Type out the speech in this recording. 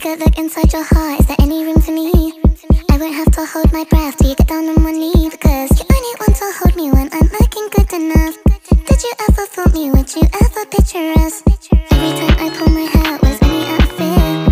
a look inside your heart. Is there any room for me? I won't have to hold my breath till you get down on one knee, because you only want to hold me when I'm looking good enough. Did you ever fool me? Would you ever picture us? Every time I pull my hair, was only out of fear.